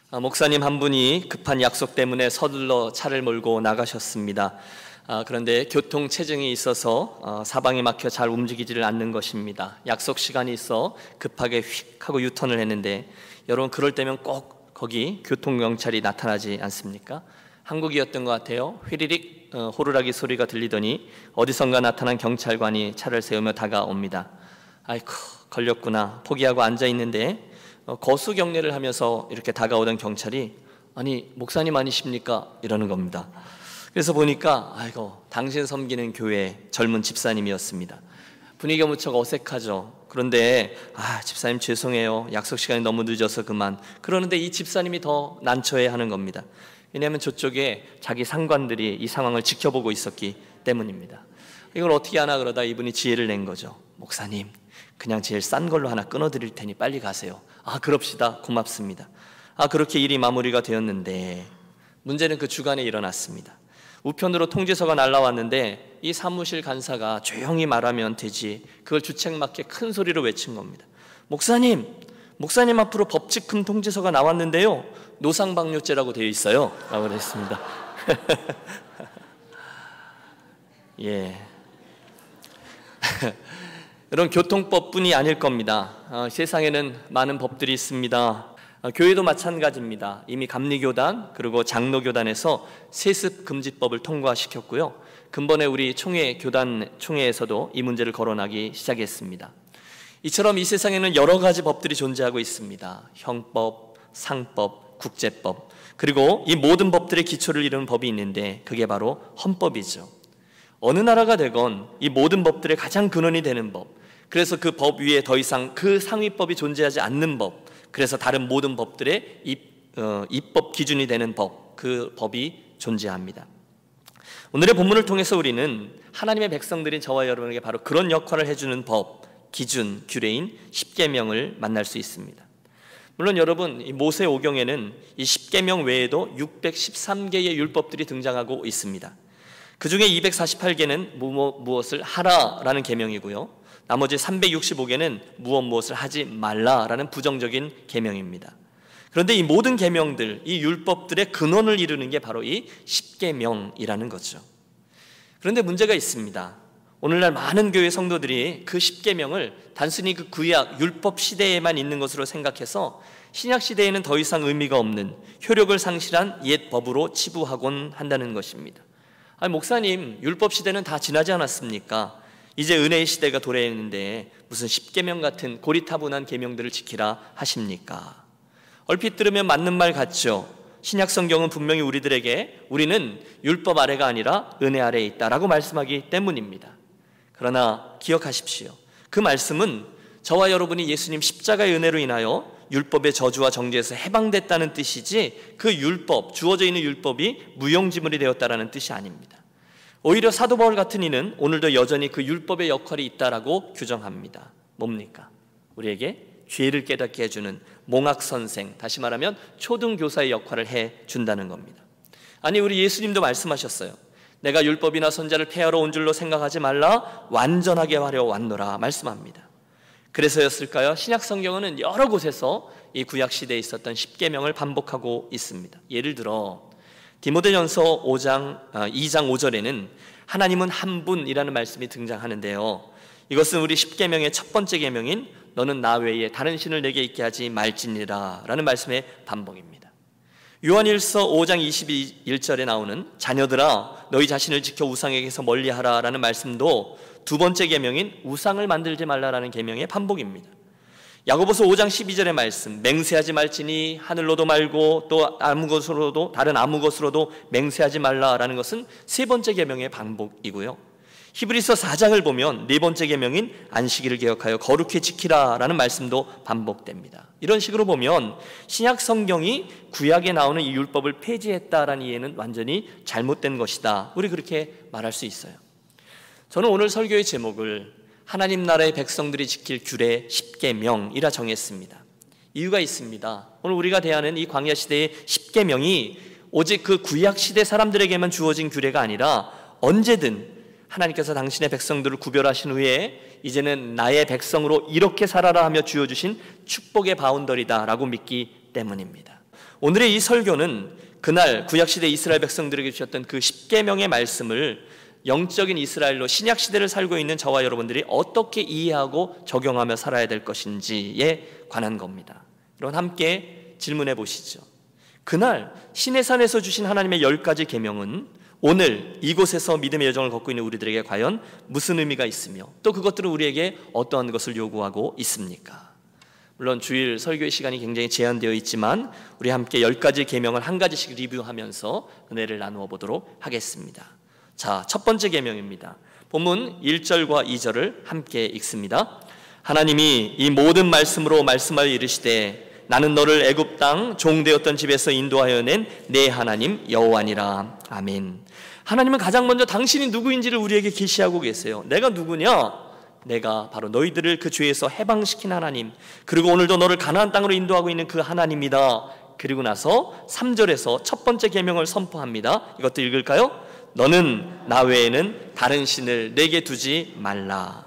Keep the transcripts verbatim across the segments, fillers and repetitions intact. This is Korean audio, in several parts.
아, 목사님 한 분이 급한 약속 때문에 서둘러 차를 몰고 나가셨습니다. 아, 그런데 교통 체증이 있어서 어, 사방이 막혀 잘 움직이지를 않는 것입니다. 약속 시간이 있어 급하게 휙 하고 유턴을 했는데, 여러분 그럴 때면 꼭 거기 교통경찰이 나타나지 않습니까? 한국이었던 것 같아요. 휘리릭 어, 호루라기 소리가 들리더니 어디선가 나타난 경찰관이 차를 세우며 다가옵니다. 아이고, 걸렸구나 포기하고 앉아있는데 어, 거수 경례를 하면서 이렇게 다가오던 경찰이 아니 목사님 아니십니까? 이러는 겁니다. 그래서 보니까 아이고, 당신 섬기는 교회 젊은 집사님이었습니다. 분위기가 무척 어색하죠. 그런데 아 집사님 죄송해요, 약속 시간이 너무 늦어서 그만. 그러는데 이 집사님이 더 난처해하는 겁니다. 왜냐하면 저쪽에 자기 상관들이 이 상황을 지켜보고 있었기 때문입니다. 이걸 어떻게 하나 그러다 이분이 지혜를 낸 거죠. 목사님 그냥 제일 싼 걸로 하나 끊어드릴 테니 빨리 가세요. 아 그럽시다, 고맙습니다. 아 그렇게 일이 마무리가 되었는데 문제는 그 주간에 일어났습니다. 우편으로 통지서가 날라왔는데 이 사무실 간사가 조용히 말하면 되지 그걸 주책맞게 큰 소리로 외친 겁니다. 목사님 목사님 앞으로 법칙금 통지서가 나왔는데요, 노상방뇨죄라고 되어 있어요 라고 그랬습니다. 예. 여러분 교통법뿐이 아닐 겁니다. 어, 세상에는 많은 법들이 있습니다. 어, 교회도 마찬가지입니다. 이미 감리교단 그리고 장로교단에서 세습금지법을 통과시켰고요. 근본에 우리 총회 교단 총회에서도 이 문제를 거론하기 시작했습니다. 이처럼 이 세상에는 여러 가지 법들이 존재하고 있습니다. 형법, 상법, 국제법, 그리고 이 모든 법들의 기초를 이루는 법이 있는데 그게 바로 헌법이죠. 어느 나라가 되건 이 모든 법들의 가장 근원이 되는 법, 그래서 그 법 위에 더 이상 그 상위법이 존재하지 않는 법, 그래서 다른 모든 법들의 입, 어, 입법 기준이 되는 법, 그 법이 존재합니다. 오늘의 본문을 통해서 우리는 하나님의 백성들인 저와 여러분에게 바로 그런 역할을 해주는 법, 기준, 규례인 십계명을 만날 수 있습니다. 물론 여러분 이 모세오경에는 이 십계명 외에도 육백십삼 개의 율법들이 등장하고 있습니다. 그 중에 이백사십팔 개는 무엇을 하라라는 계명이고요, 나머지 삼백육십오 개는 무엇 무엇을 하지 말라라는 부정적인 계명입니다. 그런데 이 모든 계명들, 이 율법들의 근원을 이루는 게 바로 이 십계명이라는 거죠. 그런데 문제가 있습니다. 오늘날 많은 교회 성도들이 그 십계명을 단순히 그 구약 율법 시대에만 있는 것으로 생각해서 신약 시대에는 더 이상 의미가 없는 효력을 상실한 옛 법으로 치부하곤 한다는 것입니다. 아니, 목사님 율법 시대는 다 지나지 않았습니까? 이제 은혜의 시대가 도래했는데 무슨 십계명 같은 고리타분한 계명들을 지키라 하십니까? 얼핏 들으면 맞는 말 같죠. 신약 성경은 분명히 우리들에게 우리는 율법 아래가 아니라 은혜 아래에 있다라고 말씀하기 때문입니다. 그러나 기억하십시오. 그 말씀은 저와 여러분이 예수님 십자가의 은혜로 인하여 율법의 저주와 정죄에서 해방됐다는 뜻이지 그 율법, 주어져 있는 율법이 무용지물이 되었다는 뜻이 아닙니다. 오히려 사도 바울 같은 이는 오늘도 여전히 그 율법의 역할이 있다라고 규정합니다. 뭡니까? 우리에게 죄를 깨닫게 해주는 몽학선생, 다시 말하면 초등교사의 역할을 해준다는 겁니다. 아니 우리 예수님도 말씀하셨어요. 내가 율법이나 선자를 폐하러 온 줄로 생각하지 말라, 완전하게 하려 왔노라 말씀합니다. 그래서였을까요? 신약 성경은 여러 곳에서 이 구약 시대에 있었던 십계명을 반복하고 있습니다. 예를 들어 디모데전서 오 장, 이 장 오 절에는 하나님은 한 분이라는 말씀이 등장하는데요, 이것은 우리 십계명의 첫 번째 계명인 너는 나 외에 다른 신을 내게 있게 하지 말지니라 라는 말씀의 반복입니다. 요한일서 오 장 이십일 절에 나오는 자녀들아 너희 자신을 지켜 우상에게서 멀리하라 라는 말씀도 두 번째 계명인 우상을 만들지 말라라는 계명의 반복입니다. 야고보서 오 장 십이 절의 말씀, 맹세하지 말지니 하늘로도 말고 또 아무 것으로도 다른 아무 것으로도 맹세하지 말라라는 것은 세 번째 계명의 반복이고요, 히브리서 사 장을 보면 네 번째 계명인 안식일을 기억하여 거룩히 지키라라는 말씀도 반복됩니다. 이런 식으로 보면 신약 성경이 구약에 나오는 이 율법을 폐지했다라는 이해는 완전히 잘못된 것이다, 우리 그렇게 말할 수 있어요. 저는 오늘 설교의 제목을 하나님 나라의 백성들이 지킬 규례 십계명이라 정했습니다. 이유가 있습니다. 오늘 우리가 대하는 이 광야 시대의 십계명이 오직 그 구약 시대 사람들에게만 주어진 규례가 아니라 언제든 하나님께서 당신의 백성들을 구별하신 후에 이제는 나의 백성으로 이렇게 살아라 하며 주어주신 축복의 바운더리다라고 믿기 때문입니다. 오늘의 이 설교는 그날 구약시대 이스라엘 백성들에게 주셨던 그 십계명의 말씀을 영적인 이스라엘로 신약시대를 살고 있는 저와 여러분들이 어떻게 이해하고 적용하며 살아야 될 것인지에 관한 겁니다. 여러분 함께 질문해 보시죠. 그날 시내산에서 주신 하나님의 열 가지 계명은 오늘 이곳에서 믿음의 여정을 걷고 있는 우리들에게 과연 무슨 의미가 있으며 또 그것들은 우리에게 어떠한 것을 요구하고 있습니까? 물론 주일 설교의 시간이 굉장히 제한되어 있지만 우리 함께 열 가지 계명을 한 가지씩 리뷰하면서 은혜를 나누어 보도록 하겠습니다. 자, 첫 번째 계명입니다. 본문 일 절과 이 절을 함께 읽습니다. 하나님이 이 모든 말씀으로 말씀하여 이르시되 나는 너를 애굽 땅 종되었던 집에서 인도하여 낸 내 하나님 여호와니라. 아멘. 하나님은 가장 먼저 당신이 누구인지를 우리에게 계시하고 계세요. 내가 누구냐? 내가 바로 너희들을 그 죄에서 해방시킨 하나님, 그리고 오늘도 너를 가나안 땅으로 인도하고 있는 그 하나님이다. 그리고 나서 삼 절에서 첫 번째 계명을 선포합니다. 이것도 읽을까요? 너는 나 외에는 다른 신을 내게 두지 말라.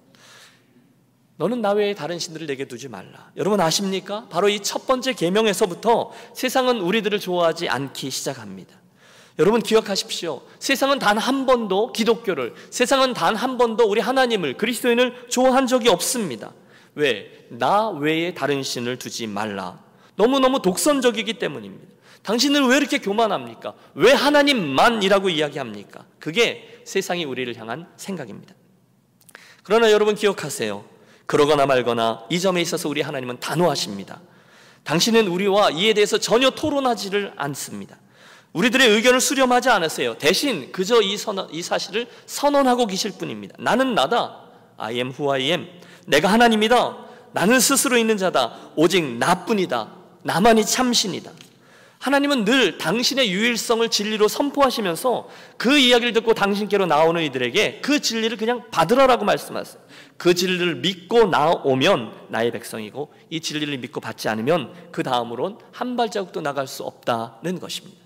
너는 나 외에 다른 신들을 내게 두지 말라. 여러분 아십니까? 바로 이 첫 번째 계명에서부터 세상은 우리들을 좋아하지 않기 시작합니다. 여러분 기억하십시오. 세상은 단 한 번도 기독교를, 세상은 단 한 번도 우리 하나님을, 그리스도인을 좋아한 적이 없습니다. 왜? 나 외에 다른 신을 두지 말라. 너무너무 독선적이기 때문입니다. 당신은 왜 이렇게 교만합니까? 왜 하나님만이라고 이야기합니까? 그게 세상이 우리를 향한 생각입니다. 그러나 여러분 기억하세요. 그러거나 말거나 이 점에 있어서 우리 하나님은 단호하십니다. 당신은 우리와 이에 대해서 전혀 토론하지를 않습니다. 우리들의 의견을 수렴하지 않으세요. 대신 그저 이, 선언, 이 사실을 선언하고 계실 뿐입니다. 나는 나다. I am who I am. 내가 하나님이다. 나는 스스로 있는 자다. 오직 나뿐이다. 나만이 참신이다. 하나님은 늘 당신의 유일성을 진리로 선포하시면서 그 이야기를 듣고 당신께로 나오는 이들에게 그 진리를 그냥 받으라라고 말씀하세요. 그 진리를 믿고 나오면 나의 백성이고 이 진리를 믿고 받지 않으면 그 다음으론 한 발자국도 나갈 수 없다는 것입니다.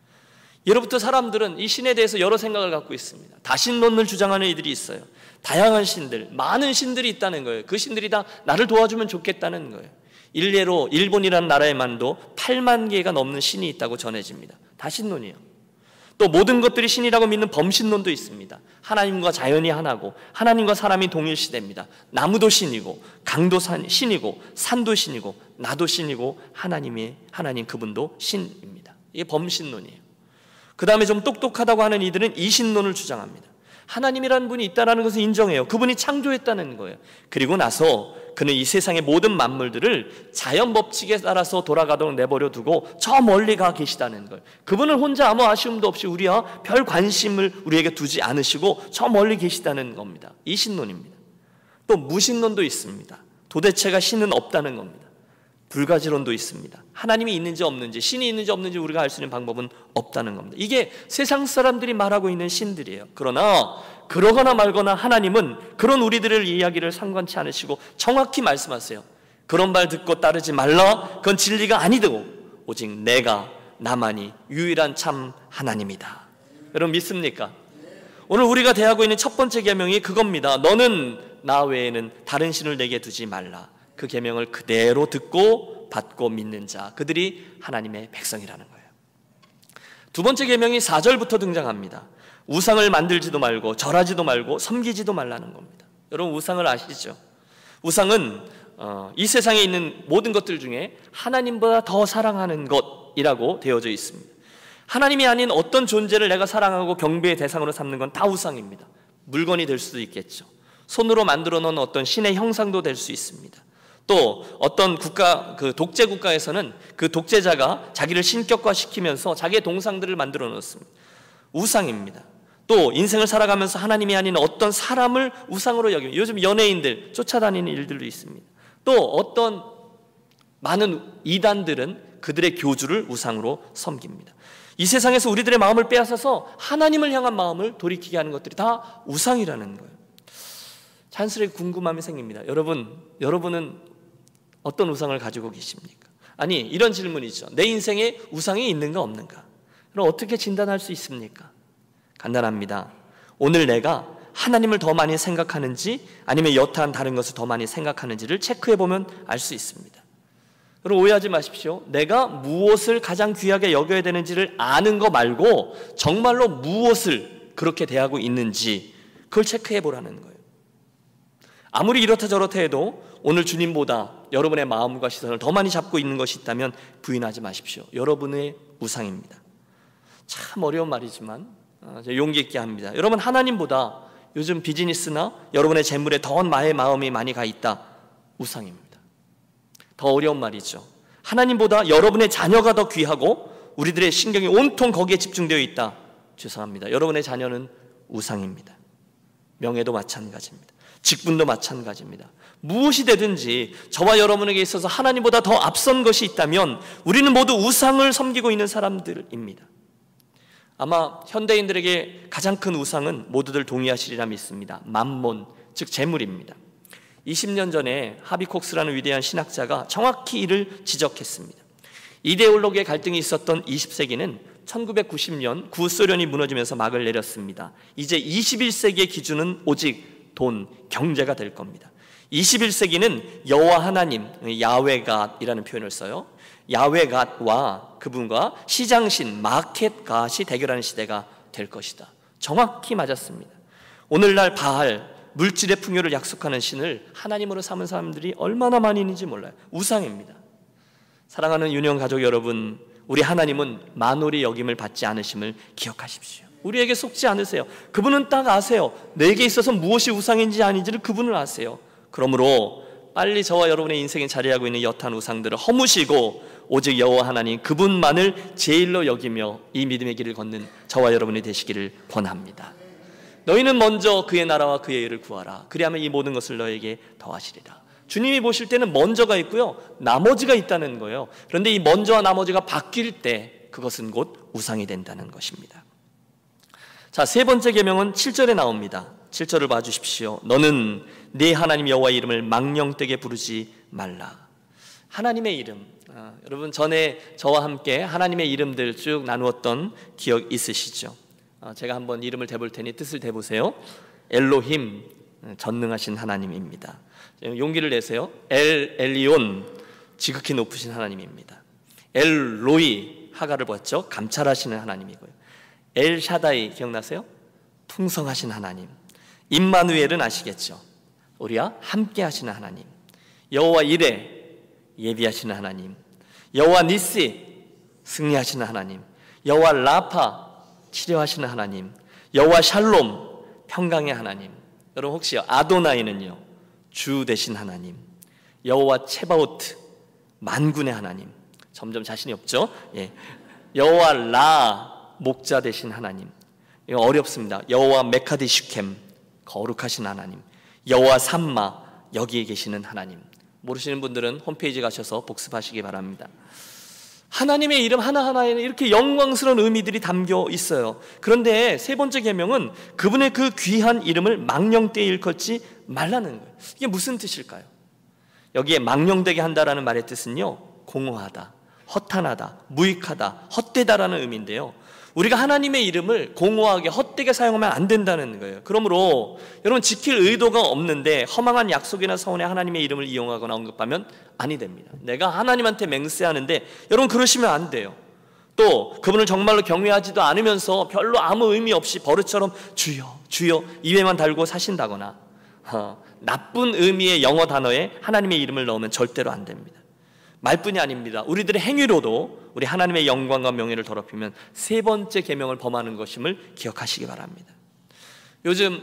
예로부터 사람들은 이 신에 대해서 여러 생각을 갖고 있습니다. 다신론을 주장하는 이들이 있어요. 다양한 신들, 많은 신들이 있다는 거예요. 그 신들이 다 나를 도와주면 좋겠다는 거예요. 일례로 일본이라는 나라에만도 팔만 개가 넘는 신이 있다고 전해집니다. 다신론이에요. 또 모든 것들이 신이라고 믿는 범신론도 있습니다. 하나님과 자연이 하나고 하나님과 사람이 동일시됩니다. 나무도 신이고 강도 신이고 산도 신이고 나도 신이고 하나님이 하나님 그분도 신입니다. 이게 범신론이에요. 그 다음에 좀 똑똑하다고 하는 이들은 이신론을 주장합니다. 하나님이라는 분이 있다는 것을 인정해요. 그분이 창조했다는 거예요. 그리고 나서 그는 이 세상의 모든 만물들을 자연 법칙에 따라서 돌아가도록 내버려 두고 저 멀리 가 계시다는 거예요. 그분은 혼자 아무 아쉬움도 없이 우리와 별 관심을 우리에게 두지 않으시고 저 멀리 계시다는 겁니다. 이 신론입니다. 또 무신론도 있습니다. 도대체가 신은 없다는 겁니다. 불가지론도 있습니다. 하나님이 있는지 없는지, 신이 있는지 없는지 우리가 알 수 있는 방법은 없다는 겁니다. 이게 세상 사람들이 말하고 있는 신들이에요. 그러나 그러거나 말거나 하나님은 그런 우리들의 이야기를 상관치 않으시고 정확히 말씀하세요. 그런 말 듣고 따르지 말라. 그건 진리가 아니고 오직 내가 나만이 유일한 참 하나님이다. 여러분 믿습니까? 오늘 우리가 대하고 있는 첫 번째 계명이 그겁니다. 너는 나 외에는 다른 신을 내게 두지 말라. 그 계명을 그대로 듣고 받고 믿는 자, 그들이 하나님의 백성이라는 거예요. 두 번째 계명이 사 절부터 등장합니다. 우상을 만들지도 말고 절하지도 말고 섬기지도 말라는 겁니다. 여러분 우상을 아시죠? 우상은 어, 이 세상에 있는 모든 것들 중에 하나님보다 더 사랑하는 것이라고 되어져 있습니다. 하나님이 아닌 어떤 존재를 내가 사랑하고 경배의 대상으로 삼는 건 다 우상입니다. 물건이 될 수도 있겠죠. 손으로 만들어 놓은 어떤 신의 형상도 될 수 있습니다. 또 어떤 국가, 그 독재 국가에서는 그 독재자가 자기를 신격화시키면서 자기의 동상들을 만들어 놓습니다. 우상입니다. 또 인생을 살아가면서 하나님이 아닌 어떤 사람을 우상으로 여기면, 요즘 연예인들 쫓아다니는 일들도 있습니다. 또 어떤 많은 이단들은 그들의 교주를 우상으로 섬깁니다. 이 세상에서 우리들의 마음을 빼앗아서 하나님을 향한 마음을 돌이키게 하는 것들이 다 우상이라는 거예요. 자연스럽게 궁금함이 생깁니다. 여러분, 여러분은 어떤 우상을 가지고 계십니까? 아니, 이런 질문이죠. 내 인생에 우상이 있는가 없는가? 그럼 어떻게 진단할 수 있습니까? 간단합니다. 오늘 내가 하나님을 더 많이 생각하는지 아니면 여타한 다른 것을 더 많이 생각하는지를 체크해보면 알 수 있습니다. 여러분 오해하지 마십시오. 내가 무엇을 가장 귀하게 여겨야 되는지를 아는 거 말고 정말로 무엇을 그렇게 대하고 있는지 그걸 체크해 보라는 거예요. 아무리 이렇다 저렇다 해도 오늘 주님보다 여러분의 마음과 시선을 더 많이 잡고 있는 것이 있다면 부인하지 마십시오. 여러분의 우상입니다. 참 어려운 말이지만 용기 있게 합니다. 여러분 하나님보다 요즘 비즈니스나 여러분의 재물에 더 나의 마음이 많이 가 있다. 우상입니다. 더 어려운 말이죠. 하나님보다 여러분의 자녀가 더 귀하고 우리들의 신경이 온통 거기에 집중되어 있다. 죄송합니다. 여러분의 자녀는 우상입니다. 명예도 마찬가지입니다. 직분도 마찬가지입니다. 무엇이 되든지 저와 여러분에게 있어서 하나님보다 더 앞선 것이 있다면 우리는 모두 우상을 섬기고 있는 사람들입니다. 아마 현대인들에게 가장 큰 우상은 모두들 동의하시리라 믿습니다. 맘몬, 즉 재물입니다. 이십 년 전에 하비콕스라는 위대한 신학자가 정확히 이를 지적했습니다. 이데올로기의 갈등이 있었던 이십 세기는 천구백구십 년 구소련이 무너지면서 막을 내렸습니다. 이제 이십일 세기의 기준은 오직 돈, 경제가 될 겁니다. 이십일 세기는 여호와 하나님, 야훼갓이라는 표현을 써요. 야훼갓과 그분과 시장신, 마켓갓이 대결하는 시대가 될 것이다. 정확히 맞았습니다. 오늘날 바알, 물질의 풍요를 약속하는 신을 하나님으로 삼은 사람들이 얼마나 많이 있는지 몰라요. 우상입니다. 사랑하는 유년 가족 여러분, 우리 하나님은 만홀히 여김을 받지 않으심을 기억하십시오. 우리에게 속지 않으세요. 그분은 딱 아세요. 내게 있어서 무엇이 우상인지 아닌지를 그분을 아세요. 그러므로 빨리 저와 여러분의 인생에 자리하고 있는 여탄 우상들을 허무시고 오직 여호와 하나님 그분만을 제일로 여기며 이 믿음의 길을 걷는 저와 여러분이 되시기를 권합니다. 너희는 먼저 그의 나라와 그의 의를 구하라. 그리하면 이 모든 것을 너에게 더하시리라. 주님이 보실 때는 먼저가 있고요, 나머지가 있다는 거예요. 그런데 이 먼저와 나머지가 바뀔 때 그것은 곧 우상이 된다는 것입니다. 자, 세 번째 계명은 칠 절에 나옵니다. 칠 절을 봐주십시오. 너는 네 하나님 여호와의 이름을 망령되게 부르지 말라. 하나님의 이름, 아, 여러분 전에 저와 함께 하나님의 이름들 쭉 나누었던 기억 있으시죠? 아, 제가 한번 이름을 대볼 테니 뜻을 대보세요. 엘로힘, 전능하신 하나님입니다. 용기를 내세요. 엘 엘리온, 지극히 높으신 하나님입니다. 엘로이, 하가를 보았죠? 감찰하시는 하나님이고요. 엘 샤다이 기억나세요? 풍성하신 하나님. 임마누엘은 아시겠죠? 우리와 함께 하시는 하나님. 여호와 이레, 예비하시는 하나님. 여호와 니시, 승리하시는 하나님. 여호와 라파, 치료하시는 하나님. 여호와 샬롬, 평강의 하나님. 여러분 혹시 아도나이는요, 주 되신 하나님. 여호와 체바오트, 만군의 하나님. 점점 자신이 없죠? 예. 여호와 라, 목자 되신 하나님. 이거 어렵습니다. 여호와 메카디 슈켐, 거룩하신 하나님. 여호와 삼마, 여기에 계시는 하나님. 모르시는 분들은 홈페이지 가셔서 복습하시기 바랍니다. 하나님의 이름 하나하나에는 이렇게 영광스러운 의미들이 담겨 있어요. 그런데 세 번째 계명은 그분의 그 귀한 이름을 망령되이 일컫지 말라는 거예요. 이게 무슨 뜻일까요? 여기에 망령되게 한다라는 말의 뜻은요, 공허하다, 허탄하다, 무익하다, 헛되다라는 의미인데요, 우리가 하나님의 이름을 공허하게 헛되게 사용하면 안 된다는 거예요. 그러므로 여러분 지킬 의도가 없는데 허망한 약속이나 서원에 하나님의 이름을 이용하거나 언급하면 아니 됩니다. 내가 하나님한테 맹세하는데 여러분 그러시면 안 돼요. 또 그분을 정말로 경외하지도 않으면서 별로 아무 의미 없이 버릇처럼 주여 주여 입에만 달고 사신다거나 어, 나쁜 의미의 영어 단어에 하나님의 이름을 넣으면 절대로 안 됩니다. 말뿐이 아닙니다. 우리들의 행위로도 우리 하나님의 영광과 명예를 더럽히면 세 번째 계명을 범하는 것임을 기억하시기 바랍니다. 요즘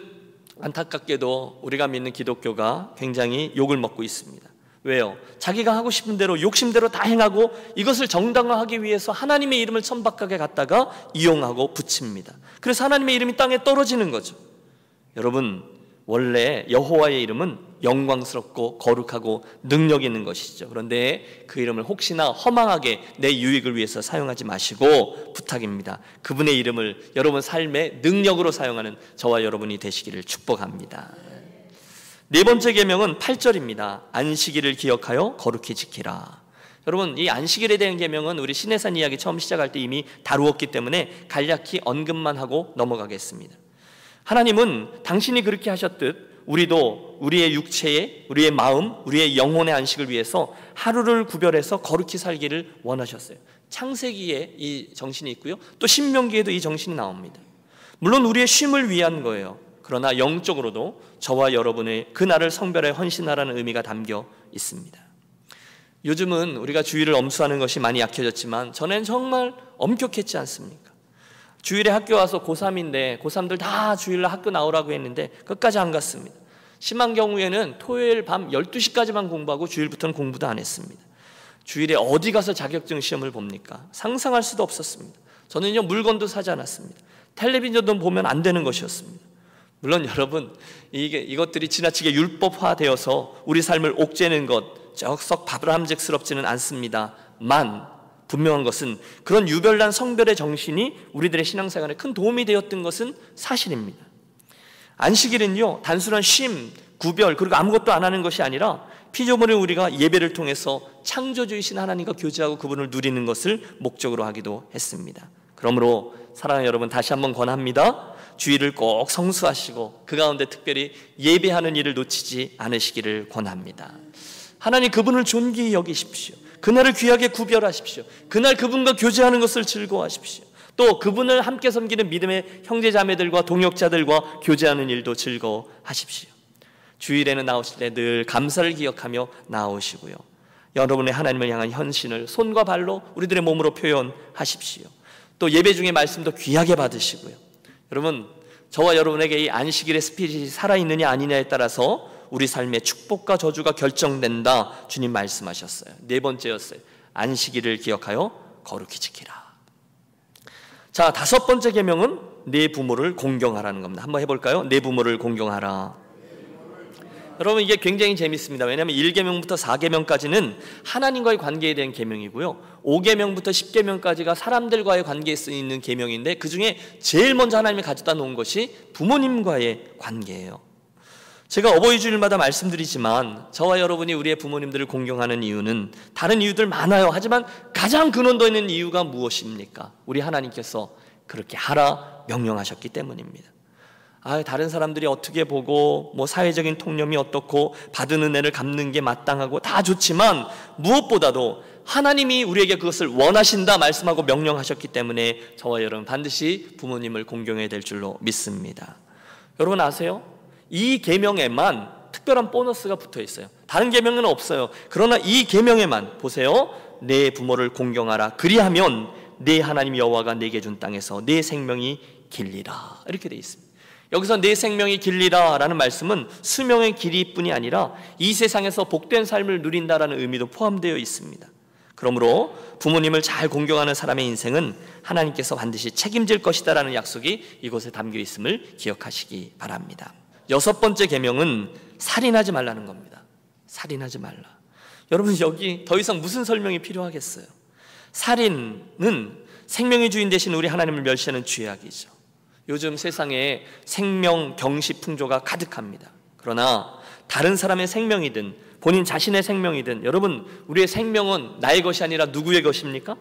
안타깝게도 우리가 믿는 기독교가 굉장히 욕을 먹고 있습니다. 왜요? 자기가 하고 싶은 대로 욕심대로 다 행하고 이것을 정당화하기 위해서 하나님의 이름을 천박하게 갖다가 이용하고 붙입니다. 그래서 하나님의 이름이 땅에 떨어지는 거죠. 여러분, 원래 여호와의 이름은 영광스럽고 거룩하고 능력 있는 것이죠. 그런데 그 이름을 혹시나 허망하게 내 유익을 위해서 사용하지 마시고 부탁입니다. 그분의 이름을 여러분 삶의 능력으로 사용하는 저와 여러분이 되시기를 축복합니다. 네 번째 계명은 팔 절입니다. 안식일을 기억하여 거룩히 지키라. 여러분, 이 안식일에 대한 계명은 우리 시내산 이야기 처음 시작할 때 이미 다루었기 때문에 간략히 언급만 하고 넘어가겠습니다. 하나님은 당신이 그렇게 하셨듯 우리도 우리의 육체의, 우리의 마음, 우리의 영혼의 안식을 위해서 하루를 구별해서 거룩히 살기를 원하셨어요. 창세기에 이 정신이 있고요, 또 신명기에도 이 정신이 나옵니다. 물론 우리의 쉼을 위한 거예요. 그러나 영적으로도 저와 여러분의 그날을 성별에 헌신하라는 의미가 담겨 있습니다. 요즘은 우리가 주일을 엄수하는 것이 많이 약해졌지만 전엔 정말 엄격했지 않습니까? 주일에 학교 와서 고삼인데 고삼들 다 주일날 학교 나오라고 했는데 끝까지 안 갔습니다. 심한 경우에는 토요일 밤 열두 시까지만 공부하고 주일부터는 공부도 안 했습니다. 주일에 어디 가서 자격증 시험을 봅니까? 상상할 수도 없었습니다. 저는요, 물건도 사지 않았습니다. 텔레비전도 보면 안 되는 것이었습니다. 물론 여러분, 이게, 이것들이 지나치게 율법화되어서 우리 삶을 옥죄는 것 썩 바람직스럽지는 않습니다만, 분명한 것은 그런 유별난 성별의 정신이 우리들의 신앙생활에 큰 도움이 되었던 것은 사실입니다. 안식일은요, 단순한 쉼, 구별, 그리고 아무것도 안 하는 것이 아니라 피조물의 우리가 예배를 통해서 창조주이신 하나님과 교제하고 그분을 누리는 것을 목적으로 하기도 했습니다. 그러므로 사랑하는 여러분, 다시 한번 권합니다. 주일을 꼭 성수하시고 그 가운데 특별히 예배하는 일을 놓치지 않으시기를 권합니다. 하나님 그분을 존귀히 여기십시오. 그날을 귀하게 구별하십시오. 그날 그분과 교제하는 것을 즐거워하십시오. 또 그분을 함께 섬기는 믿음의 형제자매들과 동역자들과 교제하는 일도 즐거워하십시오. 주일에는 나오실 때 늘 감사를 기억하며 나오시고요, 여러분의 하나님을 향한 헌신을 손과 발로 우리들의 몸으로 표현하십시오. 또 예배 중에 말씀도 귀하게 받으시고요. 여러분, 저와 여러분에게 이 안식일의 스피릿이 살아있느냐 아니냐에 따라서 우리 삶의 축복과 저주가 결정된다, 주님 말씀하셨어요. 네 번째였어요. 안식일을 기억하여 거룩히 지키라. 자, 다섯 번째 계명은 내 부모를 공경하라는 겁니다. 한번 해볼까요? 내 부모를 공경하라. 여러분, 이게 굉장히 재밌습니다. 왜냐하면 일 계명부터 사 계명까지는 하나님과의 관계에 대한 계명이고요, 오 계명부터 십 계명까지가 사람들과의 관계에 쓰이는 계명인데 그 중에 제일 먼저 하나님이 가져다 놓은 것이 부모님과의 관계예요. 제가 어버이 주일마다 말씀드리지만 저와 여러분이 우리의 부모님들을 공경하는 이유는 다른 이유들 많아요. 하지만 가장 근원도 있는 이유가 무엇입니까? 우리 하나님께서 그렇게 하라 명령하셨기 때문입니다. 아, 다른 사람들이 어떻게 보고 뭐 사회적인 통념이 어떻고 받은 은혜를 갚는 게 마땅하고 다 좋지만 무엇보다도 하나님이 우리에게 그것을 원하신다 말씀하고 명령하셨기 때문에 저와 여러분 반드시 부모님을 공경해야 될 줄로 믿습니다. 여러분 아세요? 이 계명에만 특별한 보너스가 붙어 있어요. 다른 계명에는 없어요. 그러나 이 계명에만 보세요. 내 부모를 공경하라. 그리하면 내 하나님 여호와가 내게 준 땅에서 내 생명이 길리라. 이렇게 돼 있습니다. 여기서 내 생명이 길리라 라는 말씀은 수명의 길이뿐이 아니라 이 세상에서 복된 삶을 누린다라는 의미도 포함되어 있습니다. 그러므로 부모님을 잘 공경하는 사람의 인생은 하나님께서 반드시 책임질 것이다 라는 약속이 이곳에 담겨 있음을 기억하시기 바랍니다. 여섯 번째 계명은 살인하지 말라는 겁니다. 살인하지 말라. 여러분, 여기 더 이상 무슨 설명이 필요하겠어요? 살인은 생명의 주인 되신 우리 하나님을 멸시하는 죄악이죠. 요즘 세상에 생명 경시 풍조가 가득합니다. 그러나 다른 사람의 생명이든 본인 자신의 생명이든, 여러분, 우리의 생명은 나의 것이 아니라 누구의 것입니까?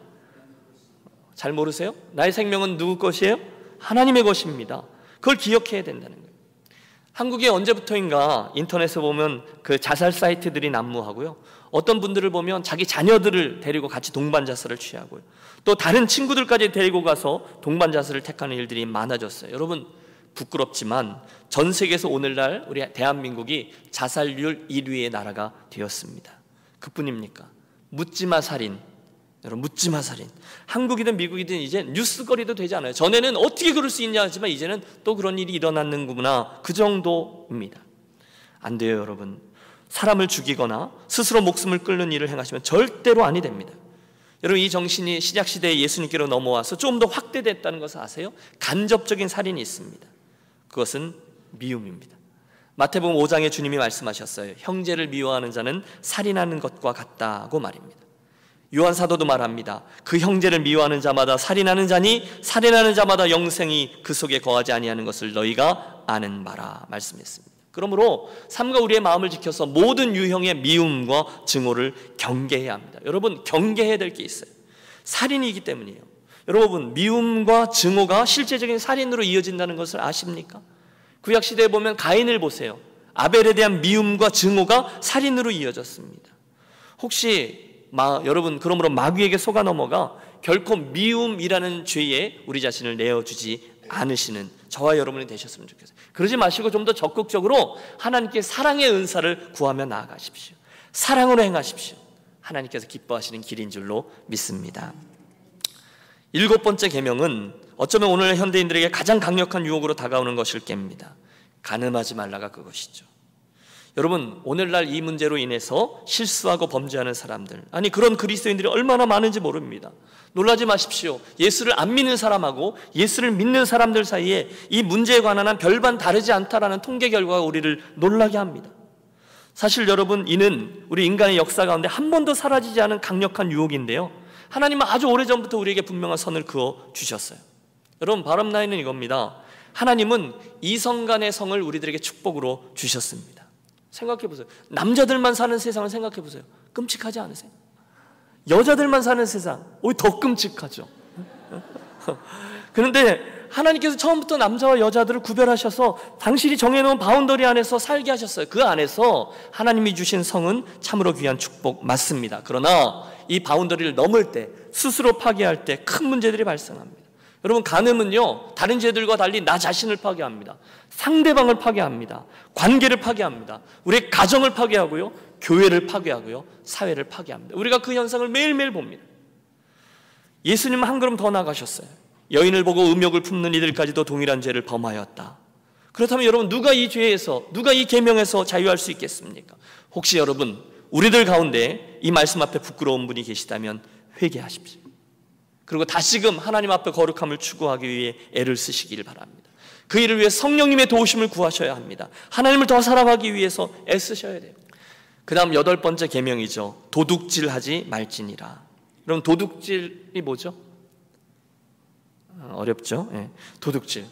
잘 모르세요? 나의 생명은 누구 것이에요? 하나님의 것입니다. 그걸 기억해야 된다는 거예요. 한국에 언제부터인가 인터넷에 보면 그 자살 사이트들이 난무하고요, 어떤 분들을 보면 자기 자녀들을 데리고 같이 동반 자살을 취하고요, 또 다른 친구들까지 데리고 가서 동반 자살을 택하는 일들이 많아졌어요. 여러분, 부끄럽지만 전 세계에서 오늘날 우리 대한민국이 자살률 일 위의 나라가 되었습니다. 그뿐입니까? 묻지마 살인, 여러분, 묻지마 살인. 한국이든 미국이든 이제 뉴스거리도 되지 않아요. 전에는 어떻게 그럴 수 있냐 하지만 이제는 또 그런 일이 일어났는구나, 그 정도입니다. 안 돼요, 여러분. 사람을 죽이거나 스스로 목숨을 끊는 일을 행하시면 절대로 아니 됩니다. 여러분, 이 정신이 신약시대에 예수님께로 넘어와서 좀 더 확대됐다는 것을 아세요? 간접적인 살인이 있습니다. 그것은 미움입니다. 마태복음 오 장에 주님이 말씀하셨어요. 형제를 미워하는 자는 살인하는 것과 같다고 말입니다. 요한 사도도 말합니다. 그 형제를 미워하는 자마다 살인하는 자니 살인하는 자마다 영생이 그 속에 거하지 아니하는 것을 너희가 아는 바라 말씀했습니다. 그러므로 삶과 우리의 마음을 지켜서 모든 유형의 미움과 증오를 경계해야 합니다. 여러분, 경계해야 될 게 있어요. 살인이기 때문이에요. 여러분, 미움과 증오가 실제적인 살인으로 이어진다는 것을 아십니까? 구약시대에 보면 가인을 보세요. 아벨에 대한 미움과 증오가 살인으로 이어졌습니다. 혹시 마, 여러분 그러므로 마귀에게 속아 넘어가 결코 미움이라는 죄에 우리 자신을 내어주지 않으시는 저와 여러분이 되셨으면 좋겠어요. 그러지 마시고 좀 더 적극적으로 하나님께 사랑의 은사를 구하며 나아가십시오. 사랑으로 행하십시오. 하나님께서 기뻐하시는 길인 줄로 믿습니다. 일곱 번째 계명은 어쩌면 오늘 현대인들에게 가장 강력한 유혹으로 다가오는 것일 겁니다. 간음하지 말라가 그것이죠. 여러분, 오늘날 이 문제로 인해서 실수하고 범죄하는 사람들, 아니 그런 그리스도인들이 얼마나 많은지 모릅니다. 놀라지 마십시오. 예수를 안 믿는 사람하고 예수를 믿는 사람들 사이에 이 문제에 관한 한 별반 다르지 않다라는 통계 결과가 우리를 놀라게 합니다. 사실 여러분, 이는 우리 인간의 역사 가운데 한 번도 사라지지 않은 강력한 유혹인데요, 하나님은 아주 오래전부터 우리에게 분명한 선을 그어 주셨어요. 여러분, 바람 나이는 이겁니다. 하나님은 이성 간의 성을 우리들에게 축복으로 주셨습니다. 생각해 보세요. 남자들만 사는 세상을 생각해 보세요. 끔찍하지 않으세요? 여자들만 사는 세상, 오히려 더 끔찍하죠. 그런데 하나님께서 처음부터 남자와 여자들을 구별하셔서 당신이 정해놓은 바운더리 안에서 살게 하셨어요. 그 안에서 하나님이 주신 성은 참으로 귀한 축복 맞습니다. 그러나 이 바운더리를 넘을 때, 스스로 파괴할 때 큰 문제들이 발생합니다. 여러분, 간음은요, 다른 죄들과 달리 나 자신을 파괴합니다. 상대방을 파괴합니다. 관계를 파괴합니다. 우리의 가정을 파괴하고요, 교회를 파괴하고요, 사회를 파괴합니다. 우리가 그 현상을 매일매일 봅니다. 예수님은 한 걸음 더 나가셨어요. 여인을 보고 음욕을 품는 이들까지도 동일한 죄를 범하였다. 그렇다면 여러분, 누가 이 죄에서, 누가 이 계명에서 자유할 수 있겠습니까? 혹시 여러분, 우리들 가운데 이 말씀 앞에 부끄러운 분이 계시다면 회개하십시오. 그리고 다시금 하나님 앞에 거룩함을 추구하기 위해 애를 쓰시기를 바랍니다. 그 일을 위해 성령님의 도우심을 구하셔야 합니다. 하나님을 더 사랑하기 위해서 애쓰셔야 돼요. 그 다음 여덟 번째 계명이죠. 도둑질하지 말지니라. 여러분, 도둑질이 뭐죠? 어렵죠? 네. 도둑질.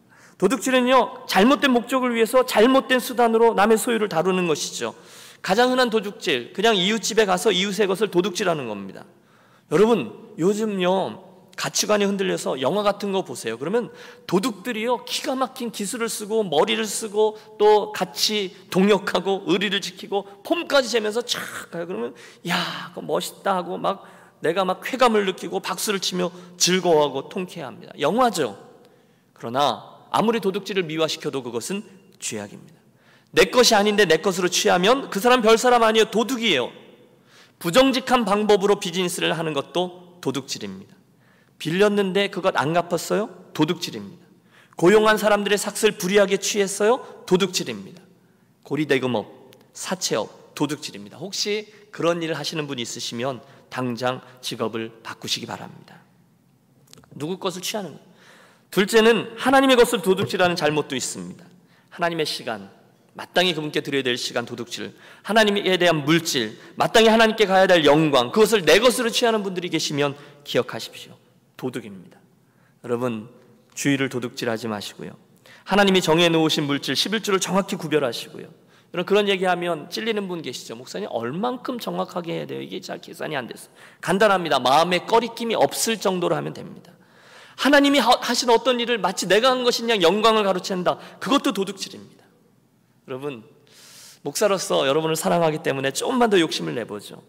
도둑질은요, 잘못된 목적을 위해서 잘못된 수단으로 남의 소유를 다루는 것이죠. 가장 흔한 도둑질, 그냥 이웃집에 가서 이웃의 것을 도둑질하는 겁니다. 여러분, 요즘요, 가치관이 흔들려서 영화 같은 거 보세요. 그러면 도둑들이요, 기가 막힌 기술을 쓰고 머리를 쓰고 또 같이 동역하고 의리를 지키고 폼까지 재면서 촥 가요. 그러면 야, 멋있다 하고 막 내가 막 쾌감을 느끼고 박수를 치며 즐거워하고 통쾌합니다. 영화죠. 그러나 아무리 도둑질을 미화시켜도 그것은 죄악입니다. 내 것이 아닌데 내 것으로 취하면 그 사람 별 사람 아니에요. 도둑이에요. 부정직한 방법으로 비즈니스를 하는 것도 도둑질입니다. 빌렸는데 그것 안 갚았어요? 도둑질입니다. 고용한 사람들의 삭슬 불이하게 취했어요? 도둑질입니다. 고리대금업, 사채업, 도둑질입니다. 혹시 그런 일을 하시는 분이 있으시면 당장 직업을 바꾸시기 바랍니다. 누구 것을 취하는 거예요. 둘째는 하나님의 것을 도둑질하는 잘못도 있습니다. 하나님의 시간, 마땅히 그분께 드려야 될 시간 도둑질, 하나님에 대한 물질, 마땅히 하나님께 가야 될 영광, 그것을 내 것으로 취하는 분들이 계시면 기억하십시오. 도둑입니다. 여러분, 주의를 도둑질하지 마시고요, 하나님이 정해놓으신 물질 십일 조를 정확히 구별하시고요. 여러분, 그런 얘기하면 찔리는 분 계시죠. 목사님, 얼만큼 정확하게 해야 돼요? 이게 잘 계산이 안 됐어요. 간단합니다. 마음에 꺼리낌이 없을 정도로 하면 됩니다. 하나님이 하신 어떤 일을 마치 내가 한 것이냐 영광을 가로챈다, 그것도 도둑질입니다. 여러분, 목사로서 여러분을 사랑하기 때문에 조금만 더 욕심을 내보죠.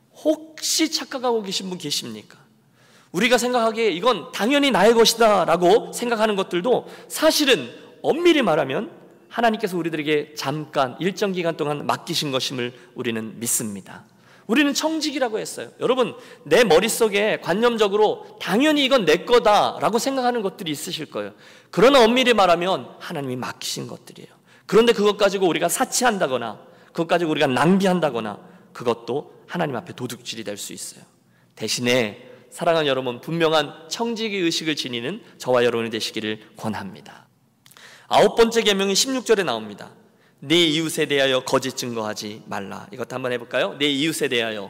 혹시 착각하고 계신 분 계십니까? 우리가 생각하기에 이건 당연히 나의 것이다 라고 생각하는 것들도 사실은 엄밀히 말하면 하나님께서 우리들에게 잠깐 일정 기간 동안 맡기신 것임을 우리는 믿습니다. 우리는 청직이라고 했어요. 여러분, 내 머릿속에 관념적으로 당연히 이건 내 거다라고 생각하는 것들이 있으실 거예요. 그러나 엄밀히 말하면 하나님이 맡기신 것들이에요. 그런데 그것 가지고 우리가 사치한다거나 그것 가지고 우리가 낭비한다거나 그것도 하나님 앞에 도둑질이 될 수 있어요. 대신에 사랑하는 여러분, 분명한 청지기 의식을 지니는 저와 여러분이 되시기를 권합니다. 아홉 번째 계명이 십육 절에 나옵니다. 내 이웃에 대하여 거짓 증거하지 말라. 이것도 한번 해볼까요? 내 이웃에 대하여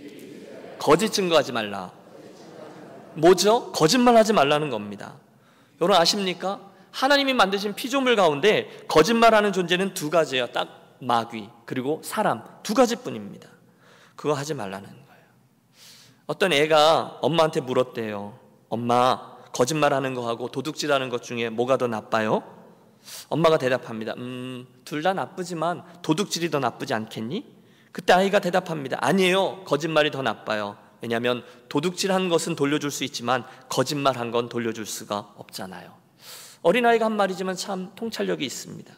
거짓 증거하지 말라. 뭐죠? 거짓말하지 말라는 겁니다. 여러분 아십니까? 하나님이 만드신 피조물 가운데 거짓말하는 존재는 두 가지예요. 딱 마귀 그리고 사람, 두 가지뿐입니다. 그거 하지 말라는 거예요. 어떤 애가 엄마한테 물었대요. 엄마, 거짓말하는 거하고 도둑질하는 것 중에 뭐가 더 나빠요? 엄마가 대답합니다. 음, 둘 다 나쁘지만 도둑질이 더 나쁘지 않겠니? 그때 아이가 대답합니다. 아니에요. 거짓말이 더 나빠요. 왜냐하면 도둑질한 것은 돌려줄 수 있지만 거짓말한 건 돌려줄 수가 없잖아요. 어린아이가 한 말이지만 참 통찰력이 있습니다.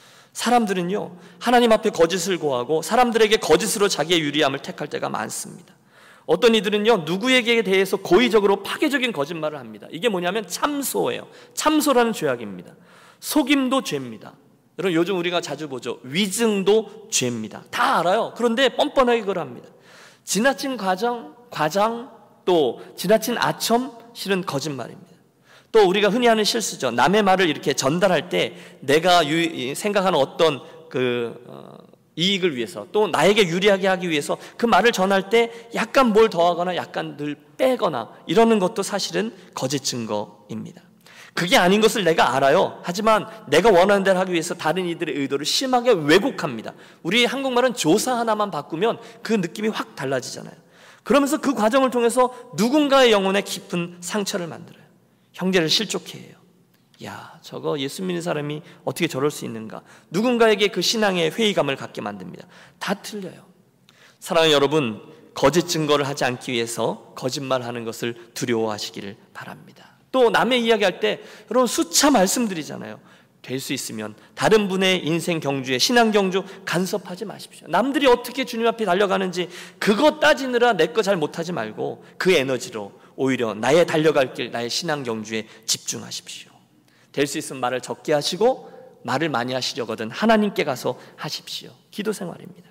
사람들은요, 하나님 앞에 거짓을 고하고 사람들에게 거짓으로 자기의 유리함을 택할 때가 많습니다. 어떤 이들은요, 누구에게 대해서 고의적으로 파괴적인 거짓말을 합니다. 이게 뭐냐면 참소예요. 참소라는 죄악입니다. 속임도 죄입니다. 여러분, 요즘 우리가 자주 보죠. 위증도 죄입니다. 다 알아요. 그런데 뻔뻔하게 그걸 합니다. 지나친 과장, 과장, 또 지나친 아첨, 실은 거짓말입니다. 또 우리가 흔히 하는 실수죠. 남의 말을 이렇게 전달할 때 내가 유, 생각하는 어떤 그 어, 이익을 위해서, 또 나에게 유리하게 하기 위해서 그 말을 전할 때 약간 뭘 더하거나 약간 늘 빼거나 이러는 것도 사실은 거짓 증거입니다. 그게 아닌 것을 내가 알아요. 하지만 내가 원하는 대로 하기 위해서 다른 이들의 의도를 심하게 왜곡합니다. 우리 한국말은 조사 하나만 바꾸면 그 느낌이 확 달라지잖아요. 그러면서 그 과정을 통해서 누군가의 영혼에 깊은 상처를 만들어요. 형제를 실족해 해요. 야, 저거 예수 믿는 사람이 어떻게 저럴 수 있는가? 누군가에게 그 신앙의 회의감을 갖게 만듭니다. 다 틀려요. 사랑하는 여러분, 거짓 증거를 하지 않기 위해서 거짓말하는 것을 두려워하시기를 바랍니다. 또 남의 이야기할 때 여러분 수차 말씀드리잖아요. 될 수 있으면 다른 분의 인생 경주에, 신앙 경주 간섭하지 마십시오. 남들이 어떻게 주님 앞에 달려가는지 그거 따지느라 내 거 잘 못하지 말고 그 에너지로 오히려 나의 달려갈 길, 나의 신앙 경주에 집중하십시오. 될 수 있으면 말을 적게 하시고 말을 많이 하시려거든 하나님께 가서 하십시오. 기도 생활입니다.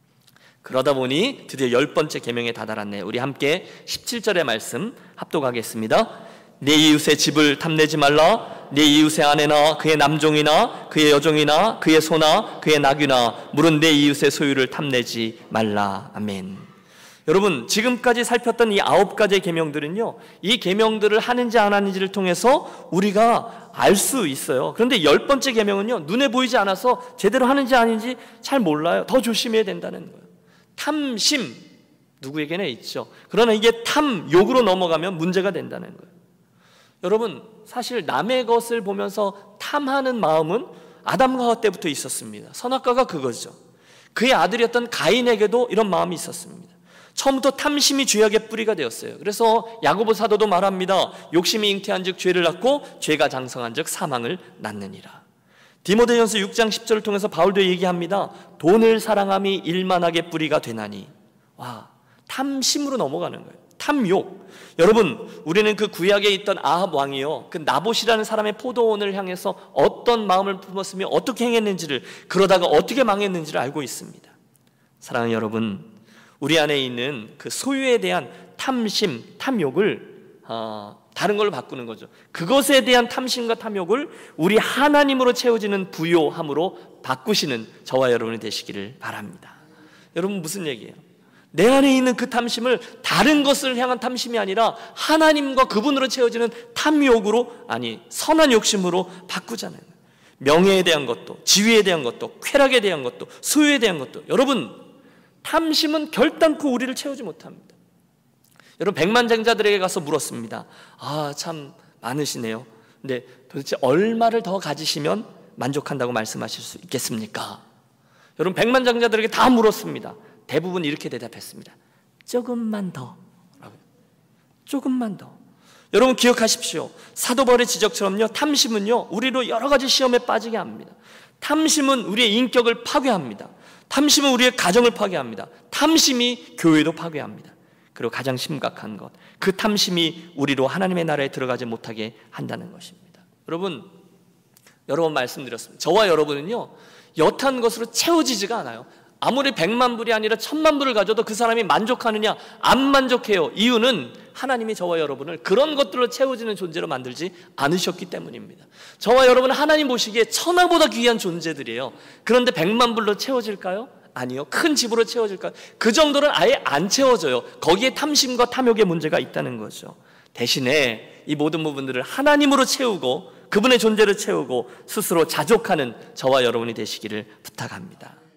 그러다 보니 드디어 열 번째 계명에 다다랐네요. 우리 함께 십칠 절의 말씀 합독하겠습니다. 내 이웃의 집을 탐내지 말라. 내 이웃의 아내나 그의 남종이나 그의 여종이나 그의 소나 그의 나귀나 물은 내 이웃의 소유를 탐내지 말라. 아멘. 여러분, 지금까지 살폈던 이 아홉 가지의 계명들은요, 이 계명들을 하는지 안 하는지를 통해서 우리가 알 수 있어요. 그런데 열 번째 계명은요, 눈에 보이지 않아서 제대로 하는지 아닌지 잘 몰라요. 더 조심해야 된다는 거예요. 탐심, 누구에게나 있죠. 그러나 이게 탐욕으로 넘어가면 문제가 된다는 거예요. 여러분, 사실 남의 것을 보면서 탐하는 마음은 아담과 하와 때부터 있었습니다. 선악과가 그거죠. 그의 아들이었던 가인에게도 이런 마음이 있었습니다. 처음부터 탐심이 죄악의 뿌리가 되었어요. 그래서 야고보 사도도 말합니다. 욕심이 잉태한 즉 죄를 낳고 죄가 장성한 즉 사망을 낳느니라. 디모데전서 육 장 십 절을 통해서 바울도 얘기합니다. 돈을 사랑함이 일만하게 뿌리가 되나니. 와, 탐심으로 넘어가는 거예요. 탐욕. 여러분, 우리는 그 구약에 있던 아합 왕이요, 그 나봇이라는 사람의 포도원을 향해서 어떤 마음을 품었으며 어떻게 행했는지를, 그러다가 어떻게 망했는지를 알고 있습니다. 사랑하는 여러분, 우리 안에 있는 그 소유에 대한 탐심, 탐욕을 어, 다른 걸로 바꾸는 거죠. 그것에 대한 탐심과 탐욕을 우리 하나님으로 채워지는 부요함으로 바꾸시는 저와 여러분이 되시기를 바랍니다. 여러분, 무슨 얘기예요? 내 안에 있는 그 탐심을 다른 것을 향한 탐심이 아니라 하나님과 그분으로 채워지는 탐욕으로, 아니 선한 욕심으로 바꾸자는, 명예에 대한 것도, 지위에 대한 것도, 쾌락에 대한 것도, 소유에 대한 것도. 여러분, 탐심은 결단코 우리를 채우지 못합니다. 여러분, 백만장자들에게 가서 물었습니다. 아, 참 많으시네요. 근데 도대체 얼마를 더 가지시면 만족한다고 말씀하실 수 있겠습니까? 여러분, 백만장자들에게 다 물었습니다. 대부분 이렇게 대답했습니다. 조금만 더. 조금만 더. 여러분, 기억하십시오. 사도 바울의 지적처럼요, 탐심은요, 우리로 여러 가지 시험에 빠지게 합니다. 탐심은 우리의 인격을 파괴합니다. 탐심은 우리의 가정을 파괴합니다. 탐심이 교회도 파괴합니다. 그리고 가장 심각한 것, 그 탐심이 우리로 하나님의 나라에 들어가지 못하게 한다는 것입니다. 여러분, 여러 번 말씀드렸습니다. 저와 여러분은요, 여탄 것으로 채워지지가 않아요. 아무리 백만 불이 아니라 천만 불을 가져도 그 사람이 만족하느냐? 안 만족해요. 이유는 하나님이 저와 여러분을 그런 것들로 채워지는 존재로 만들지 않으셨기 때문입니다. 저와 여러분은 하나님 보시기에 천하보다 귀한 존재들이에요. 그런데 백만 불로 채워질까요? 아니요. 큰 집으로 채워질까요? 그 정도는 아예 안 채워져요. 거기에 탐심과 탐욕의 문제가 있다는 거죠. 대신에 이 모든 부분들을 하나님으로 채우고 그분의 존재를 채우고 스스로 자족하는 저와 여러분이 되시기를 부탁합니다.